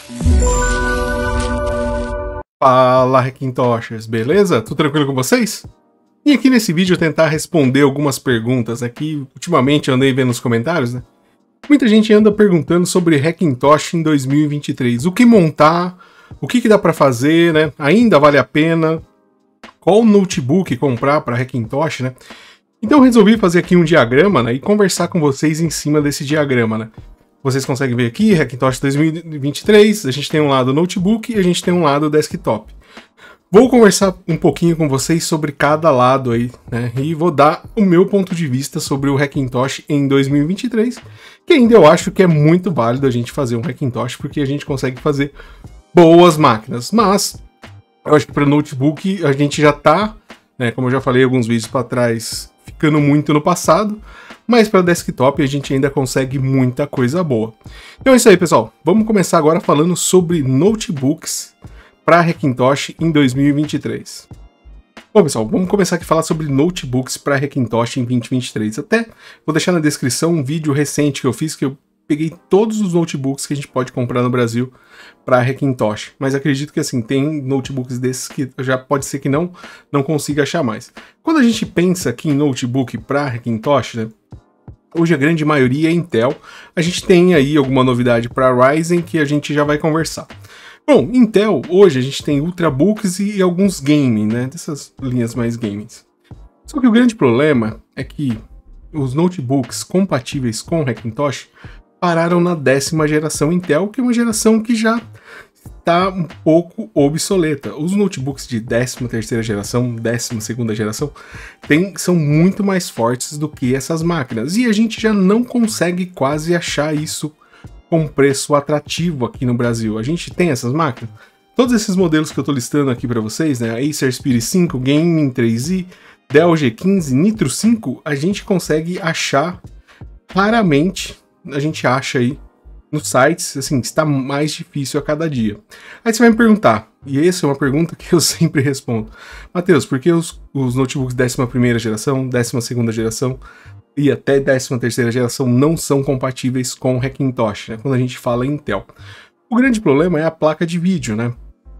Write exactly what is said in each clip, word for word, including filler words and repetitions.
Fala, Hackintoshers, beleza? Tudo tranquilo com vocês? E aqui nesse vídeo eu tentar responder algumas perguntas aqui. Ultimamente eu andei vendo nos comentários, né? Muita gente anda perguntando sobre Hackintosh em dois mil e vinte e três. O que montar? O que, que dá para fazer, né? Ainda vale a pena? Qual notebook comprar para Hackintosh, né? Então eu resolvi fazer aqui um diagrama, né? E conversar com vocês em cima desse diagrama, né? Vocês conseguem ver aqui, Hackintosh dois mil e vinte e três, a gente tem um lado notebook e a gente tem um lado desktop. Vou conversar um pouquinho com vocês sobre cada lado aí, né? E vou dar o meu ponto de vista sobre o Hackintosh em dois mil e vinte e três, que ainda eu acho que é muito válido a gente fazer um Hackintosh, porque a gente consegue fazer boas máquinas. Mas eu acho que para notebook a gente já tá, né, como eu já falei alguns vídeos para trás, ficando muito no passado. Mas para desktop a gente ainda consegue muita coisa boa. Então é isso aí, pessoal. Vamos começar agora falando sobre notebooks para Hackintosh em dois mil e vinte e três. Bom, pessoal, vamos começar aqui a falar sobre notebooks para Hackintosh em dois mil e vinte e três. Até vou deixar na descrição um vídeo recente que eu fiz, que eu peguei todos os notebooks que a gente pode comprar no Brasil para Hackintosh. Mas acredito que assim, tem notebooks desses que já pode ser que não, não consiga achar mais. Quando a gente pensa aqui em notebook para Hackintosh, né? Hoje a grande maioria é Intel. A gente tem aí alguma novidade para Ryzen que a gente já vai conversar. Bom, Intel, hoje a gente tem Ultrabooks e alguns gaming, né? Dessas linhas mais gamings. Só que o grande problema é que os notebooks compatíveis com Hackintosh pararam na décima geração Intel, que é uma geração que já está um pouco obsoleta. Os notebooks de décima terceira geração, décima segunda geração, tem, são muito mais fortes do que essas máquinas. E a gente já não consegue quase achar isso com preço atrativo aqui no Brasil. A gente tem essas máquinas. Todos esses modelos que eu estou listando aqui para vocês, né? Acer Spirit cinco, Gaming três i, Dell G quinze, Nitro cinco, a gente consegue achar raramente. A gente acha aí nos sites, assim, está mais difícil a cada dia. Aí você vai me perguntar, e essa é uma pergunta que eu sempre respondo: Matheus, por que os, os notebooks décima primeira geração, décima segunda geração e até décima terceira geração não são compatíveis com Hackintosh, né, quando a gente fala em Intel? O grande problema é a placa de vídeo, né?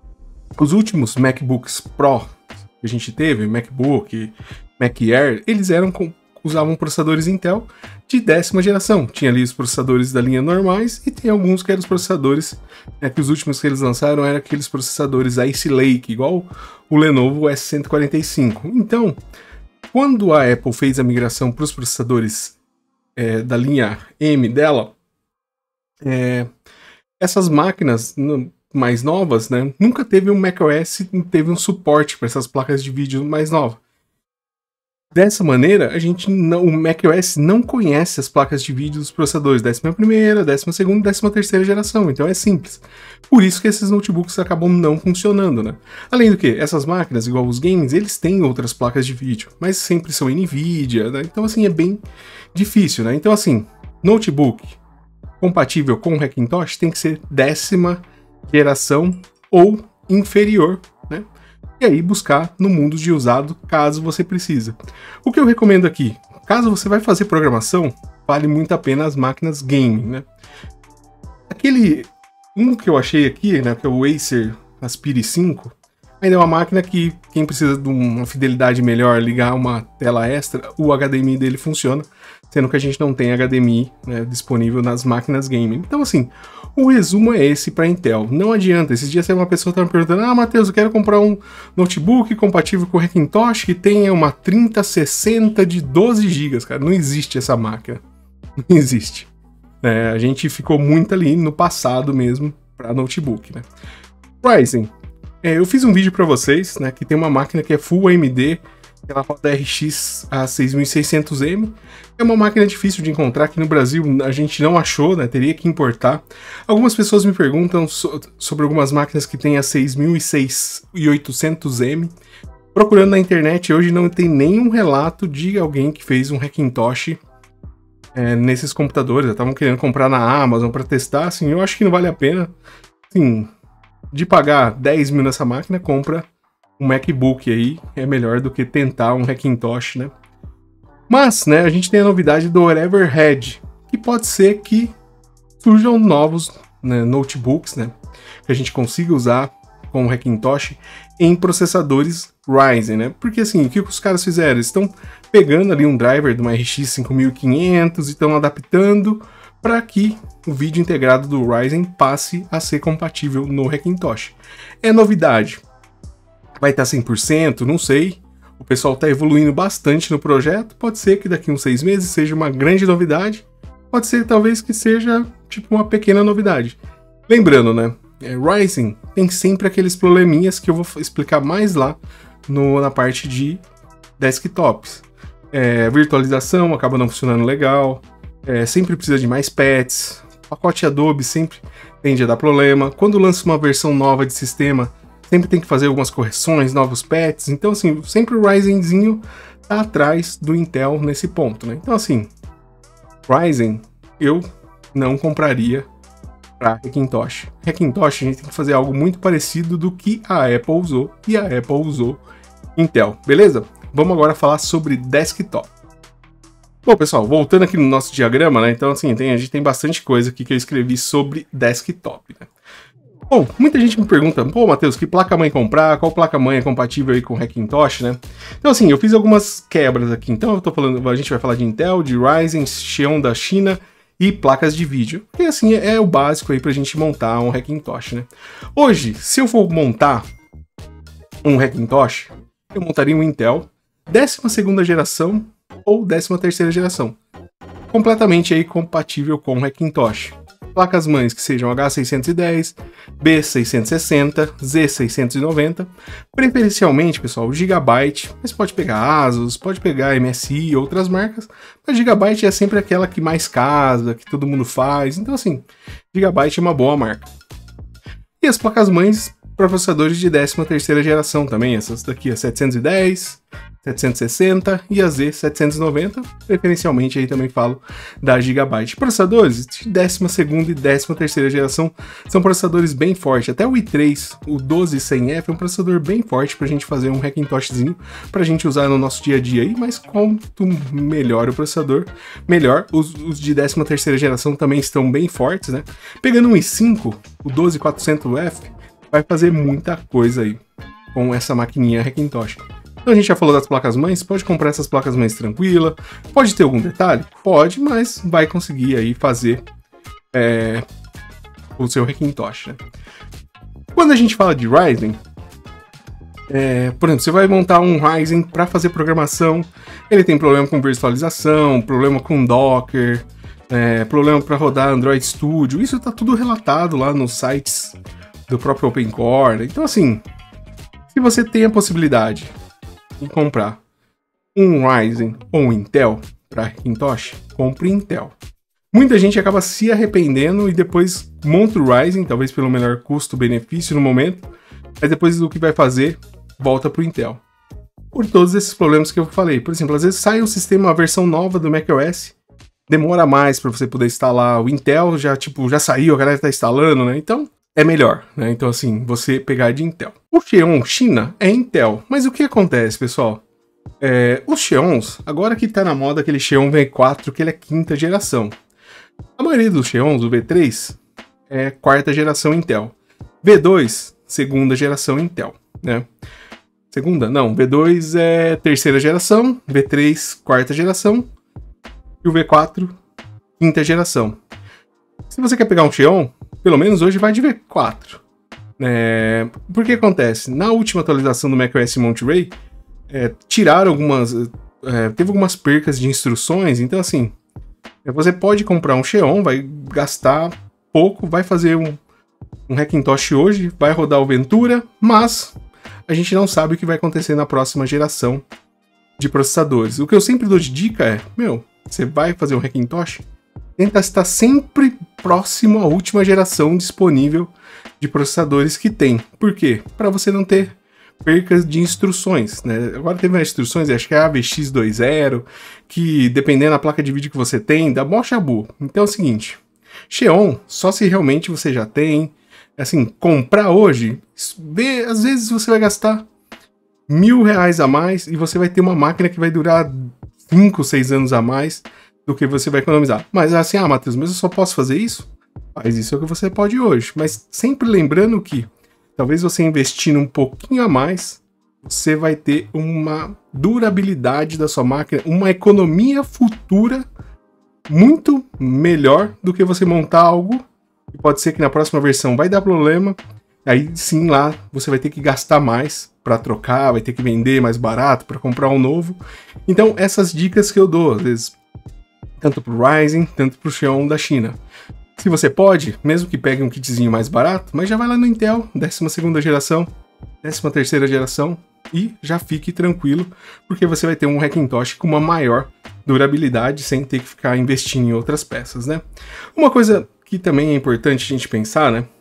Os últimos MacBooks Pro que a gente teve, MacBook, Mac Air, eles eram com usavam processadores Intel de décima geração. Tinha ali os processadores da linha normais e tem alguns que eram os processadores, né, que os últimos que eles lançaram eram aqueles processadores Ice Lake, igual o Lenovo S cento e quarenta e cinco. Então, quando a Apple fez a migração para os processadores é, da linha M dela, é, essas máquinas no, mais novas, né, nunca teve um macOS, teve um suporte para essas placas de vídeo mais novas. Dessa maneira, a gente não, o macOS não conhece as placas de vídeo dos processadores décima primeira, décima segunda e décima terceira geração, então é simples. Por isso que esses notebooks acabam não funcionando, né? Além do que, essas máquinas, igual os games, eles têm outras placas de vídeo, mas sempre são NVIDIA, né? Então assim, é bem difícil, né? Então assim, notebook compatível com Hackintosh tem que ser décima geração ou inferior, né? E aí buscar no mundo de usado, caso você precisa. O que eu recomendo aqui, caso você vai fazer programação, vale muito a pena as máquinas gaming, né? Aquele, um que eu achei aqui, né, que é o Acer Spirit cinco, ainda é uma máquina que quem precisa de uma fidelidade melhor, ligar uma tela extra, o H D M I dele funciona, sendo que a gente não tem H D M I, né, disponível nas máquinas gaming. Então assim, o resumo é esse para Intel. Não adianta. Esses dias uma pessoa estava me perguntando: ah, Matheus, eu quero comprar um notebook compatível com o Hackintosh que tenha uma trinta sessenta de doze gigas. Cara, não existe essa máquina. Não existe. É, a gente ficou muito ali no passado mesmo para notebook, né? Ryzen. É, eu fiz um vídeo para vocês, né, que tem uma máquina que é Full A M D, ela roda R X a seis mil e seiscentos M. É uma máquina difícil de encontrar, aqui no Brasil a gente não achou, né? Teria que importar. Algumas pessoas me perguntam so sobre algumas máquinas que têm a seis mil e oitocentos M. Procurando na internet, hoje não tem nenhum relato de alguém que fez um Hackintosh é, nesses computadores. Estavam querendo comprar na Amazon para testar, assim, eu acho que não vale a pena. Assim, de pagar dez mil nessa máquina, compra um MacBook aí, é melhor do que tentar um Hackintosh, né? Mas, né, a gente tem a novidade do Whatever Head, que pode ser que surjam novos né, notebooks, né, que a gente consiga usar com o Hackintosh em processadores Ryzen, né? Porque assim, o que os caras fizeram? Eles estão pegando ali um driver de uma R X cinco mil e quinhentos e estão adaptando para que o vídeo integrado do Ryzen passe a ser compatível no Hackintosh. É novidade. Vai estar cem por cento? Não sei. O pessoal está evoluindo bastante no projeto. Pode ser que daqui uns seis meses seja uma grande novidade. Pode ser talvez que seja tipo uma pequena novidade. Lembrando, né? É, Ryzen tem sempre aqueles probleminhas que eu vou explicar mais lá no, na parte de desktops. É, virtualização acaba não funcionando legal, é, sempre precisa de mais patches, o pacote Adobe sempre tende a dar problema. Quando lança uma versão nova de sistema, sempre tem que fazer algumas correções, novos patches. Então, assim, sempre o Ryzenzinho tá atrás do Intel nesse ponto, né? Então, assim, Ryzen eu não compraria para Hackintosh. Hackintosh a gente tem que fazer algo muito parecido do que a Apple usou e a Apple usou Intel, beleza? Vamos agora falar sobre desktop. Bom, pessoal, voltando aqui no nosso diagrama, né? Então, assim, tem, a gente tem bastante coisa aqui que eu escrevi sobre desktop, né? Bom, muita gente me pergunta, pô, Matheus, que placa-mãe comprar? Qual placa-mãe é compatível aí com Hackintosh, né? Então, assim, eu fiz algumas quebras aqui. Então, eu tô falando, a gente vai falar de Intel, de Ryzen, Xeon da China e placas de vídeo, que assim é o básico aí pra gente montar um Hackintosh, né? Hoje, se eu for montar um Hackintosh, eu montaria um Intel décima segunda geração ou décima terceira geração, completamente aí compatível com o Hackintosh. Placas mães que sejam H seiscentos e dez, B seiscentos e sessenta, Z seiscentos e noventa, preferencialmente, pessoal, Gigabyte, mas pode pegar Asus, pode pegar M S I e outras marcas, mas Gigabyte é sempre aquela que mais casa, que todo mundo faz, então assim, Gigabyte é uma boa marca. E as placas mães para processadores de décima terceira geração também, essas daqui, a setecentos e dez, setecentos e sessenta e a Z setecentos e noventa, preferencialmente aí também falo da Gigabyte. Processadores de décima segunda e décima terceira geração são processadores bem fortes, até o i três, o doze cem F é um processador bem forte pra gente fazer um Hackintoshzinho pra gente usar no nosso dia a dia aí, mas quanto melhor o processador, melhor. Os, os de décima terceira geração também estão bem fortes, né? Pegando um i cinco, o doze quatrocentos F, vai fazer muita coisa aí com essa maquininha Hackintosh. Então a gente já falou das placas-mães, pode comprar essas placas-mães tranquila, pode ter algum detalhe? Pode, mas vai conseguir aí fazer é, o seu Hackintosh, né? Quando a gente fala de Ryzen, é, por exemplo, você vai montar um Ryzen para fazer programação, ele tem problema com virtualização, problema com Docker, é, problema para rodar Android Studio, isso está tudo relatado lá nos sites do próprio OpenCore. Então, assim, se você tem a possibilidade de comprar um Ryzen ou um Intel para Hackintosh, compre Intel. Muita gente acaba se arrependendo e depois monta o Ryzen, talvez pelo melhor custo-benefício no momento, mas depois do que vai fazer, volta para o Intel. Por todos esses problemas que eu falei. Por exemplo, às vezes sai um sistema, a versão nova do macOS, demora mais para você poder instalar. O Intel já, tipo, já saiu, a galera está instalando, né? Então, é melhor, né? Então, assim, você pegar de Intel. O Xeon China é Intel, mas o que acontece, pessoal? É, os Xeons, agora que tá na moda aquele Xeon V quatro, que ele é quinta geração. A maioria dos Xeons, o V três, é quarta geração Intel. V dois, segunda geração Intel, né? Segunda? Não, V dois é terceira geração, V três, quarta geração, e o V quatro, quinta geração. Se você quer pegar um Xeon, pelo menos hoje vai de V quatro. É, por que acontece? Na última atualização do macOS Monterey, é, tiraram algumas... É, teve algumas percas de instruções, então assim, você pode comprar um Xeon, vai gastar pouco, vai fazer um, um Hackintosh hoje, vai rodar o Ventura, mas a gente não sabe o que vai acontecer na próxima geração de processadores. O que eu sempre dou de dica é, meu, você vai fazer um Hackintosh, tenta estar sempre próximo à última geração disponível de processadores que tem. Por quê? Para você não ter percas de instruções, né? Agora teve as instruções, acho que é a A V X dois ponto zero, que dependendo da placa de vídeo que você tem, dá mó chabu. Então é o seguinte, Xeon, só se realmente você já tem, assim, comprar hoje, vê, às vezes você vai gastar mil reais a mais e você vai ter uma máquina que vai durar cinco, seis anos a mais do que você vai economizar. Mas assim, ah, Matheus, mas eu só posso fazer isso? faz isso que você pode hoje. Mas sempre lembrando que, talvez você investindo um pouquinho a mais, você vai ter uma durabilidade da sua máquina, uma economia futura muito melhor do que você montar algo e pode ser que na próxima versão vai dar problema. Aí sim, lá você vai ter que gastar mais para trocar, vai ter que vender mais barato para comprar um novo. Então, essas dicas que eu dou, às vezes, tanto para o Ryzen, tanto para o Xeon da China. Se você pode, mesmo que pegue um kitzinho mais barato, mas já vai lá no Intel, décima segunda geração, décima terceira geração, e já fique tranquilo, porque você vai ter um Hackintosh com uma maior durabilidade, sem ter que ficar investindo em outras peças, né? Uma coisa que também é importante a gente pensar, né?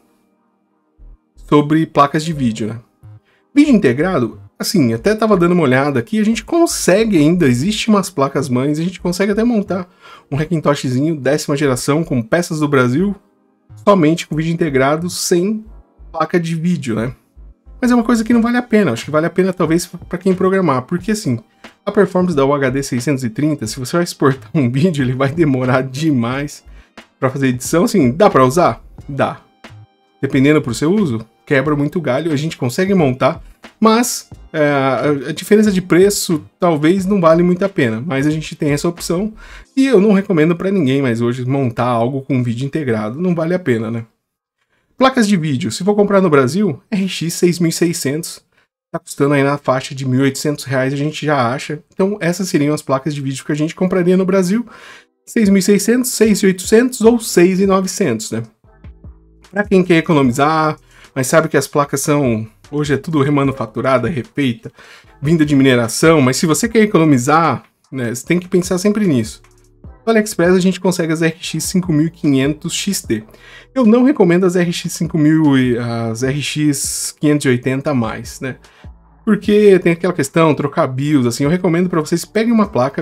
Sobre placas de vídeo, né? Vídeo integrado, assim, até tava dando uma olhada aqui, a gente consegue ainda, existe umas placas mães, a gente consegue até montar um Hackintoshzinho décima geração com peças do Brasil, somente com vídeo integrado, sem placa de vídeo, né? Mas é uma coisa que não vale a pena, acho que vale a pena talvez para quem programar, porque assim, a performance da U H D seiscentos e trinta, se você vai exportar um vídeo, ele vai demorar demais para fazer edição, assim, dá para usar? Dá. Dependendo pro seu uso, quebra muito galho, a gente consegue montar, mas é, a diferença de preço talvez não vale muito a pena, mas a gente tem essa opção e eu não recomendo para ninguém mais hoje montar algo com vídeo integrado, não vale a pena, né? Placas de vídeo, se for comprar no Brasil, R X seis mil e seiscentos, tá custando aí na faixa de mil e oitocentos reais, a gente já acha. Então essas seriam as placas de vídeo que a gente compraria no Brasil, seis mil e seiscentos, seis mil e oitocentos ou seis mil e novecentos, né? Para quem quer economizar, mas sabe que as placas são, hoje é tudo remanufaturada, refeita, vinda de mineração, mas se você quer economizar, né, você tem que pensar sempre nisso. No AliExpress a gente consegue as R X cinco mil e quinhentos X T. Eu não recomendo as R X cinco mil e as R X quinhentos e oitenta a mais, né? Porque tem aquela questão, trocar BIOS, assim, eu recomendo para vocês peguem uma placa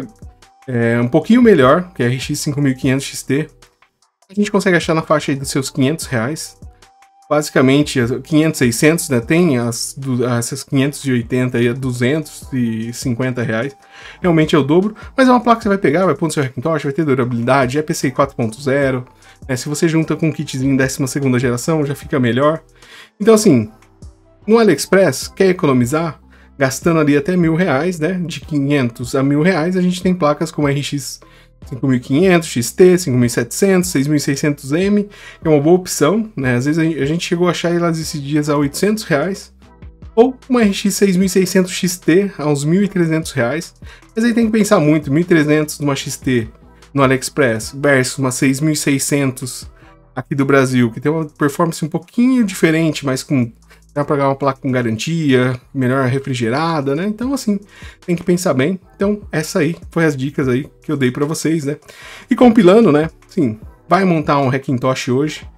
é, um pouquinho melhor, que é a R X cinco mil e quinhentos X T. A gente consegue achar na faixa aí dos seus quinhentos reais. Basicamente, quinhentos, seiscentos, né? Tem as, essas quinhentos e oitenta aí a duzentos e cinquenta reais. Realmente é o dobro, mas é uma placa que você vai pegar, vai pôr no seu Hackintosh, vai ter durabilidade, é P C I quatro ponto zero. Né? Se você junta com um kitzinho décima segunda geração, já fica melhor. Então, assim, no AliExpress, quer economizar? Gastando ali até mil reais, né? De quinhentos a mil reais, a gente tem placas como a R X cinco mil e quinhentos X T, cinco mil e setecentos, seis mil e seiscentos M, que é uma boa opção, né? Às vezes a gente chegou a achar elas esses dias a oitocentos reais, ou uma R X seis mil e seiscentos X T a uns mil e trezentos reais. Mas aí tem que pensar muito, mil e trezentos numa X T no AliExpress versus uma seis mil e seiscentos aqui do Brasil, que tem uma performance um pouquinho diferente, mas com dá para pagar uma placa com garantia, melhor refrigerada, né? Então, assim, tem que pensar bem. Então, essa aí foi as dicas aí que eu dei para vocês, né? E compilando, né? Sim, vai montar um Hackintosh hoje.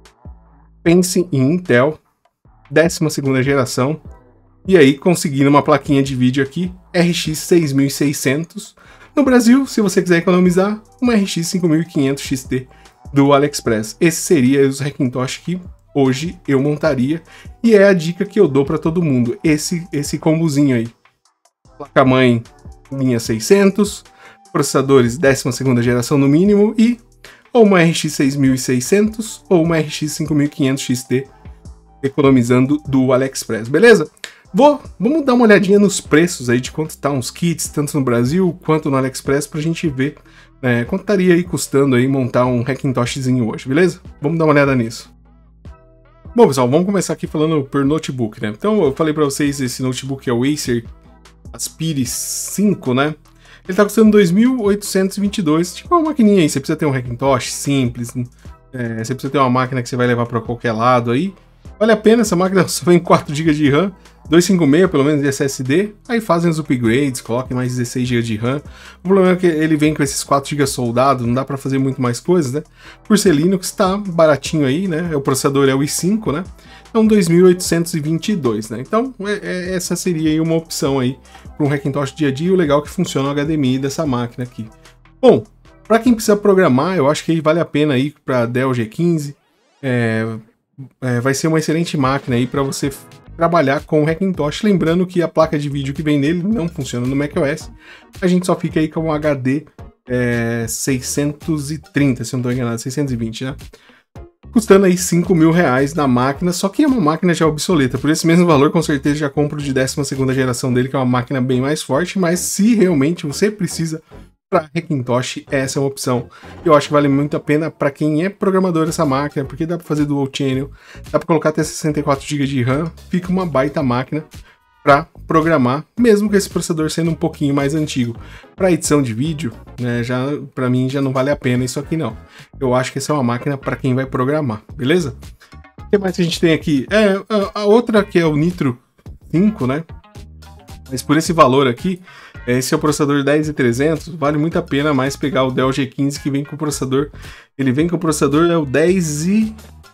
Pense em Intel, décima segunda geração. E aí, conseguindo uma plaquinha de vídeo aqui, R X seis mil e seiscentos. No Brasil, se você quiser economizar, uma R X cinco mil e quinhentos X T do AliExpress. Esse seria os Hackintosh que hoje eu montaria, e é a dica que eu dou para todo mundo, esse esse combozinho aí. Placa-mãe linha seiscentos, processadores décima segunda geração no mínimo, e ou uma R X seis mil e seiscentos ou uma R X cinco mil e quinhentos X T, economizando do AliExpress, beleza? Vou, vamos dar uma olhadinha nos preços aí de quanto tá uns kits, tanto no Brasil quanto no AliExpress, pra gente ver é, quanto estaria aí custando aí montar um Hackintoshzinho hoje, beleza? Vamos dar uma olhada nisso. Bom, pessoal, vamos começar aqui falando por notebook, né? Então, eu falei para vocês, esse notebook é o Acer Aspire cinco, né? Ele tá custando dois mil oitocentos e vinte e dois. Tipo uma maquininha aí, você precisa ter um Hackintosh simples, é, você precisa ter uma máquina que você vai levar para qualquer lado aí. Vale a pena, essa máquina só vem quatro gigas de RAM, duzentos e cinquenta e seis pelo menos de S S D, aí fazem os upgrades, coloquem mais dezesseis gigas de RAM. O problema é que ele vem com esses quatro gigas soldados, não dá para fazer muito mais coisas, né? Por ser Linux, tá baratinho aí, né? O processador é o i cinco, né? Então dois mil oitocentos e vinte e dois, né? Então é, é, essa seria aí uma opção aí para um Hackintosh dia a dia, o legal é que funciona o H D M I dessa máquina aqui. Bom, para quem precisa programar, eu acho que vale a pena ir para Dell G quinze, é, é, vai ser uma excelente máquina aí para você trabalhar com o Hackintosh, lembrando que a placa de vídeo que vem nele não funciona no macOS, a gente só fica aí com um H D é, seiscentos e trinta, se eu não estou enganado, seiscentos e vinte, né? custando aí cinco mil reais na máquina, só que é uma máquina já obsoleta. Por esse mesmo valor, com certeza já compro de décima segunda geração dele, que é uma máquina bem mais forte, mas se realmente você precisa para Hackintosh, essa é uma opção. Eu acho que vale muito a pena para quem é programador dessa máquina, porque dá para fazer dual channel, dá para colocar até sessenta e quatro gigas de RAM, fica uma baita máquina para programar, mesmo com esse processador sendo um pouquinho mais antigo. Para edição de vídeo, né, já para mim já não vale a pena isso aqui não. Eu acho que essa é uma máquina para quem vai programar, beleza? O que mais que a gente tem aqui? É, a outra que é o Nitro cinco, né? Mas por esse valor aqui, esse é o processador dez mil e trezentos, vale muito a pena mais pegar o Dell G quinze que vem com o processador. Ele vem com o processador, é o dez mil e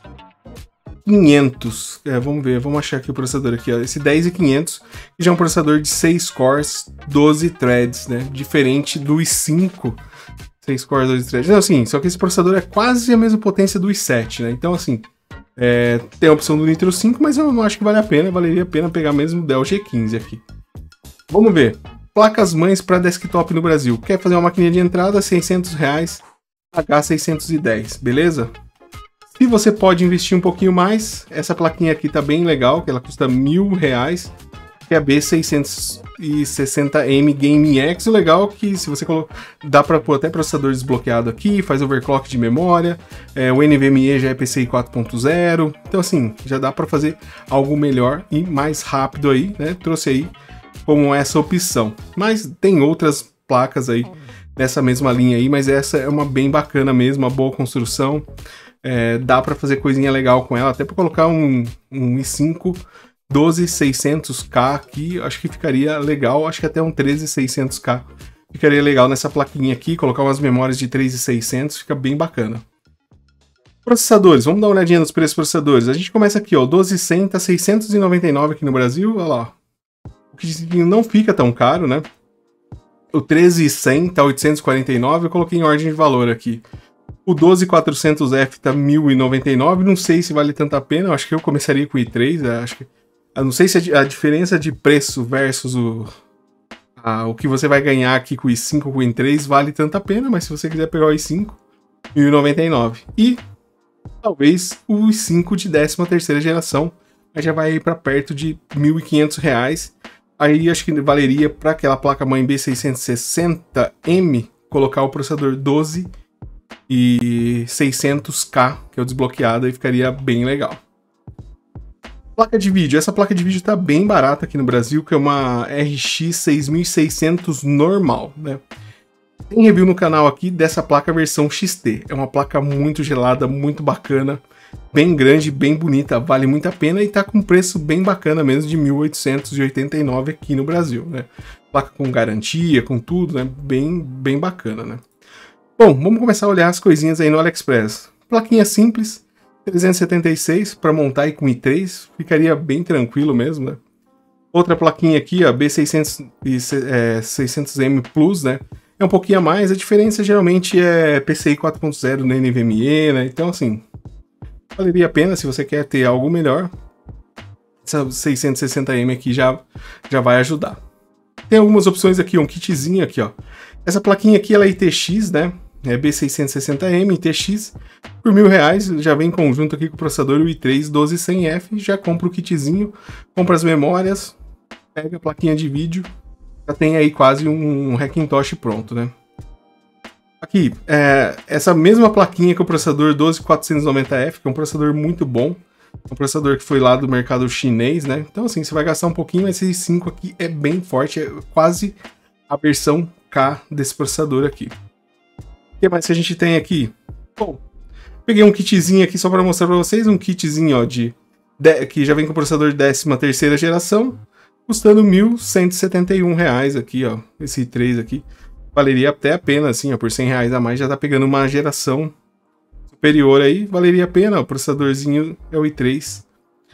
quinhentos. É, vamos ver, vamos achar aqui o processador aqui, ó. Esse dez mil e quinhentos, que já é um processador de seis cores, doze threads, né? Diferente do i cinco, seis cores, doze threads. Não, assim, só que esse processador é quase a mesma potência do i sete, né? Então, assim, é, tem a opção do Nitro cinco, mas eu não acho que vale a pena, valeria a pena pegar mesmo o Dell G quinze aqui. Vamos ver. Placas mães para desktop no Brasil. Quer fazer uma maquininha de entrada? seiscentos reais, H seiscentos e dez, beleza? Se você pode investir um pouquinho mais, essa plaquinha aqui tá bem legal, que ela custa mil reais, que é a B seiscentos e sessenta M Game X. O legal é que se você colocar, dá para pôr até processador desbloqueado aqui, faz overclock de memória, é, o N V M e já é P C I quatro ponto zero, então assim, já dá para fazer algo melhor e mais rápido aí, né? Trouxe aí como essa opção, mas tem outras placas aí nessa mesma linha aí, mas essa é uma bem bacana mesmo, uma boa construção, é, dá para fazer coisinha legal com ela, até para colocar um, um i cinco doze seiscentos K aqui, acho que ficaria legal, acho que até um treze seiscentos K ficaria legal nessa plaquinha aqui, colocar umas memórias de três mil e seiscentos, fica bem bacana. Processadores, vamos dar uma olhadinha nos preços dos processadores. A gente começa aqui, ó, doze cem tá seiscentos e noventa e nove aqui no Brasil, olha lá. O que não fica tão caro, né? O treze cem tá oitocentos e quarenta e nove, eu coloquei em ordem de valor aqui. O doze quatrocentos F tá mil e noventa e nove, não sei se vale tanto a pena, eu acho que eu começaria com o i três, acho que... Eu não sei se a diferença de preço versus o, a, o que você vai ganhar aqui com o i cinco com o i três vale tanto a pena, mas se você quiser pegar o i cinco, mil e noventa e nove. E talvez o i cinco de décima terceira geração, aí já vai para perto de mil e quinhentos reais. Aí acho que valeria para aquela placa-mãe B seiscentos e sessenta M colocar o processador doze e seiscentos K, que é o desbloqueado, aí ficaria bem legal. Placa de vídeo. Essa placa de vídeo tá bem barata aqui no Brasil, que é uma R X seis mil e seiscentos normal, né? Tem review no canal aqui dessa placa versão X T. É uma placa muito gelada, muito bacana, bem grande, bem bonita, vale muito a pena e tá com preço bem bacana mesmo, de mil oitocentos e oitenta e nove aqui no Brasil, né? Placa com garantia, com tudo, né? Bem, bem bacana, né? Bom, vamos começar a olhar as coisinhas aí no AliExpress. Plaquinha simples, trezentos e setenta e seis para montar aí com i três, ficaria bem tranquilo mesmo, né? Outra plaquinha aqui, a B seiscentos e seiscentos M Plus, né? É um pouquinho a mais, a diferença geralmente é P C I quatro ponto zero no N V M e, né? Então, assim, valeria a pena se você quer ter algo melhor. Essa seiscentos e sessenta M aqui já, já vai ajudar. Tem algumas opções aqui, um kitzinho aqui, ó. Essa plaquinha aqui, ela é I T X, né? É B seiscentos e sessenta M, I T X, por mil reais, já vem em conjunto aqui com o processador o i três doze cem F, já compra o kitzinho, compra as memórias, pega a plaquinha de vídeo, já tem aí quase um Hackintosh pronto, né? Aqui, é, essa mesma plaquinha com o processador doze quatrocentos e noventa F, que é um processador muito bom, um processador que foi lá do mercado chinês, né? Então assim, você vai gastar um pouquinho, mas esse i cinco aqui é bem forte, é quase a versão K desse processador aqui. O que mais que a gente tem aqui? Bom, peguei um kitzinho aqui só para mostrar para vocês, um kitzinho, ó, de, de que já vem com o processador de décima terceira geração, custando mil cento e setenta e um reais aqui, ó, esse i três aqui. Valeria até a pena, assim, ó, por cem reais a mais já tá pegando uma geração superior aí, valeria a pena, o processadorzinho é o i três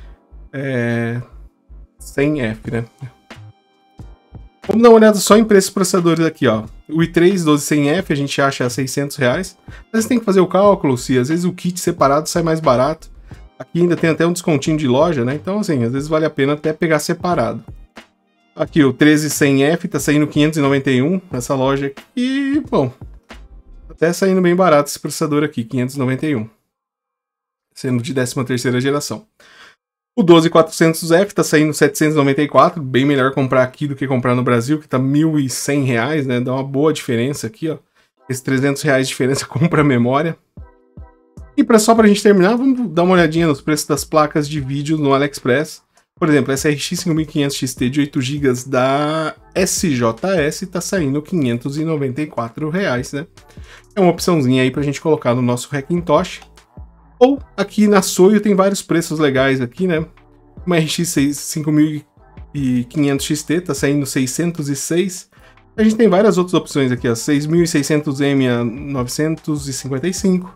é, cem F, né? Vamos dar uma olhada só em preços processadores aqui, ó. O i três doze cem F a gente acha a seiscentos reais. Às vezes tem que fazer o cálculo, se às vezes o kit separado sai mais barato. Aqui ainda tem até um descontinho de loja, né? Então, assim, às vezes vale a pena até pegar separado. Aqui, o treze cem F tá saindo quinhentos e noventa e um nessa loja aqui. E, bom, até saindo bem barato esse processador aqui, quinhentos e noventa e um. sendo de décima terceira geração. O doze quatrocentos F tá saindo setecentos e noventa e quatro, bem melhor comprar aqui do que comprar no Brasil, que tá mil e cem reais, né? Dá uma boa diferença aqui, ó. Esses trezentos reais de diferença compra memória. E pra, só pra gente terminar, vamos dar uma olhadinha nos preços das placas de vídeo no AliExpress. Por exemplo, essa R X cinco mil e quinhentos X T de oito gigas da S J S tá saindo quinhentos e noventa e quatro reais, né? É uma opçãozinha aí pra gente colocar no nosso Hackintosh. Ou aqui na Soio tem vários preços legais aqui, né? Uma R X cinco mil e quinhentos X T tá saindo seiscentos e seis. A gente tem várias outras opções aqui, ó. seis mil e seiscentos M a novecentos e cinquenta e cinco.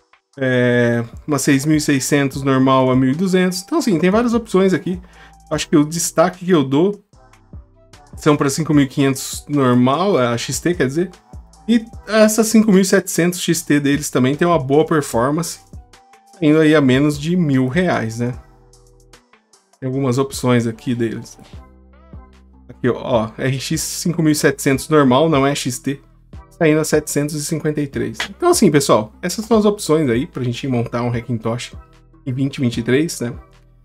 É, uma seis mil e seiscentos normal a mil e duzentos. Então, assim, tem várias opções aqui. Acho que o destaque que eu dou são para cinco mil e quinhentos normal, a X T, quer dizer. E essa cinco mil e setecentos X T deles também tem uma boa performance, indo aí a menos de mil reais, né? Tem algumas opções aqui deles. Aqui, ó, R X cinco mil e setecentos normal, não é X T. Saindo a setecentos e cinquenta e três. Então assim, pessoal, essas são as opções aí pra gente montar um Hackintosh em vinte e vinte e três, né?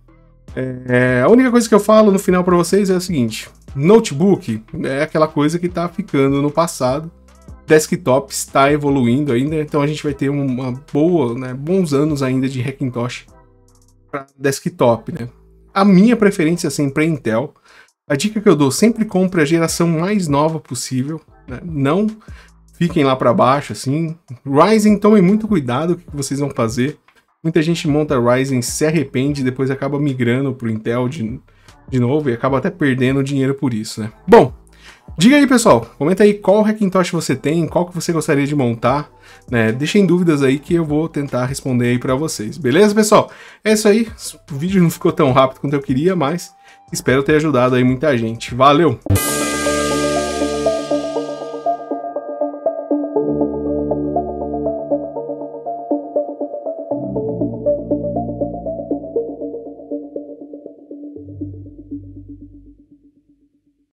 É, a única coisa que eu falo no final pra vocês é o seguinte: notebook é aquela coisa que tá ficando no passado. Desktop está evoluindo ainda, então a gente vai ter uma boa, né, bons anos ainda de Hackintosh para desktop, né? A minha preferência sempre é Intel. A dica que eu dou: sempre compre a geração mais nova possível, né? Não fiquem lá para baixo, assim. Ryzen, tomem muito cuidado com o que vocês vão fazer. Muita gente monta Ryzen, se arrepende e depois acaba migrando pro Intel de, de novo e acaba até perdendo dinheiro por isso, né? Bom, diga aí, pessoal, comenta aí qual Hackintosh você tem, qual que você gostaria de montar, né? Deixem dúvidas aí que eu vou tentar responder aí para vocês. Beleza, pessoal? É isso aí. O vídeo não ficou tão rápido quanto eu queria, mas espero ter ajudado aí muita gente. Valeu!